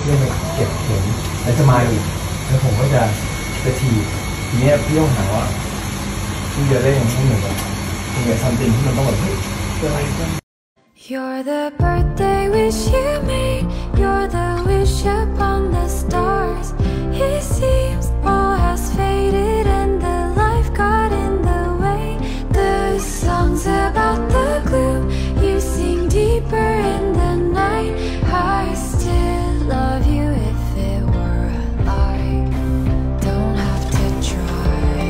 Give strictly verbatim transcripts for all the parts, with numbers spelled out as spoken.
พื่อนไปเก็บเข็มแล้วจะมาอีกแล้วผมก็จะจะถีบทีนี้พี่ต้องหาว่าพี่จะได้อย่างนี้เหมือนแบบเป็นแบบซัมติงที่มันต้องแบบเฮ้ยอะไรกัน You're the birthday wish you made. You're the wish upon the stars. It seems all has faded and the life got in the way. The songs about the gloom you sing deeper in the night. I still love you if it were a lie. Don't have to try.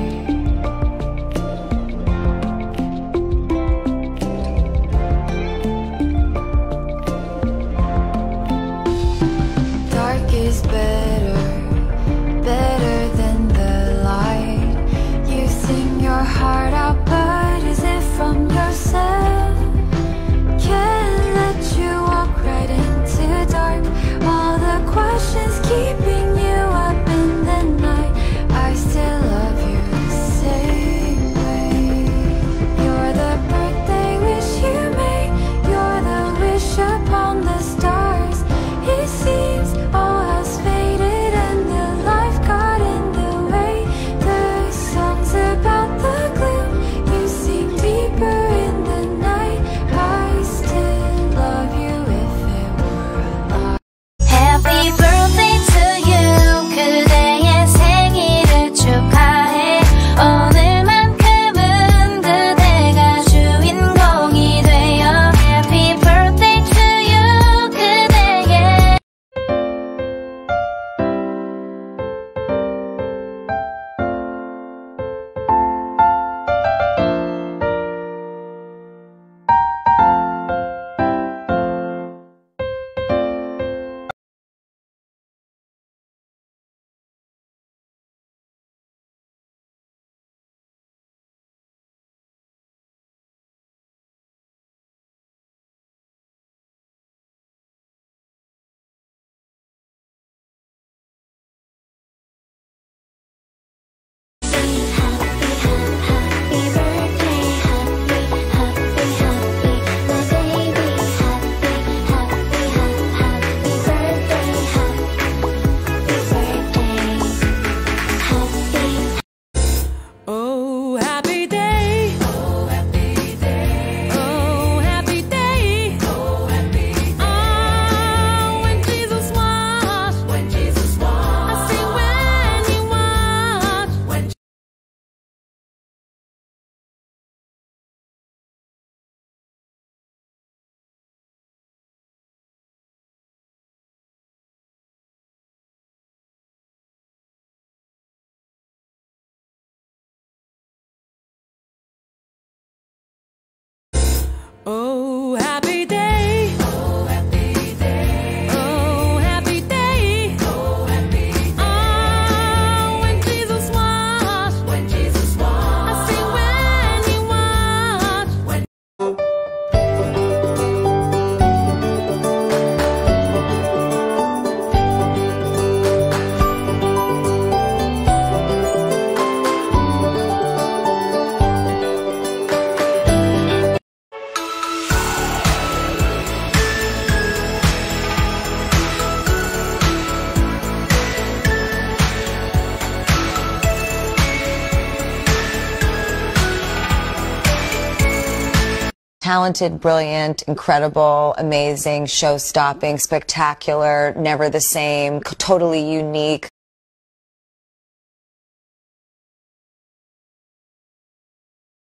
Dark is better, better than the light. You sing your heart out, but is it from yourself? Can't let you walk right into dark. All the questions keeping you up in the night. I still love you the same way. You're the birthday wish you made. You're the wish upon the stars. It seems all has faded and the life got in the way. The songs about the gloom you sing deeper in the night. I still love you if it were a lie. Happy birthday to you. 그대의 생일을 축하해. 오늘만큼은 그대가 주인공이 되어. Happy birthday to you. 그대의 Oh, happy day. Oh, happy day. Oh, happy day. Oh, happy day. Oh, when Jesus washed. When Jesus washed. I say when He washed. When Oh, happy day. Oh, happy day. Oh, happy day. Oh, happy day. Oh, when Jesus washed. When Jesus washed. I say when He washed. When Talented, brilliant, incredible, amazing, show-stopping, spectacular, never the same, totally unique.